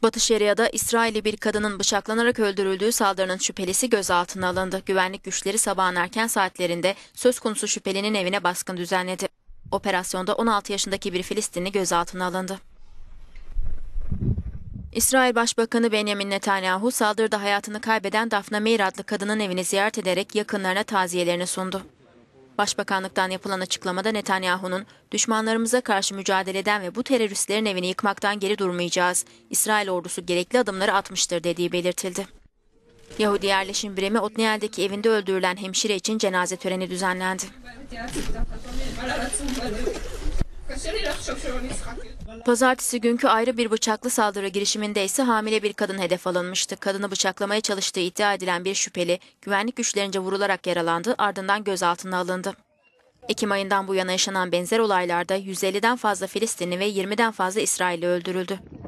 Batı Şeria'da İsrailli bir kadının bıçaklanarak öldürüldüğü saldırının şüphelisi gözaltına alındı. Güvenlik güçleri sabahın erken saatlerinde söz konusu şüphelinin evine baskın düzenledi. Operasyonda 16 yaşındaki bir Filistinli gözaltına alındı. İsrail Başbakanı Benjamin Netanyahu saldırıda hayatını kaybeden Daphne Meir adlı kadının evini ziyaret ederek yakınlarına taziyelerini sundu. Başbakanlıktan yapılan açıklamada Netanyahu'nun düşmanlarımıza karşı mücadele eden ve bu teröristlerin evini yıkmaktan geri durmayacağız, İsrail ordusu gerekli adımları atmıştır dediği belirtildi. Yahudi yerleşim birimi Otniel'deki evinde öldürülen hemşire için cenaze töreni düzenlendi. Pazartesi günkü ayrı bir bıçaklı saldırı girişiminde ise hamile bir kadın hedef alınmıştı. Kadını bıçaklamaya çalıştığı iddia edilen bir şüpheli güvenlik güçlerince vurularak yaralandı, ardından gözaltına alındı. Ekim ayından bu yana yaşanan benzer olaylarda 150'den fazla Filistinli ve 20'den fazla İsrailli öldürüldü.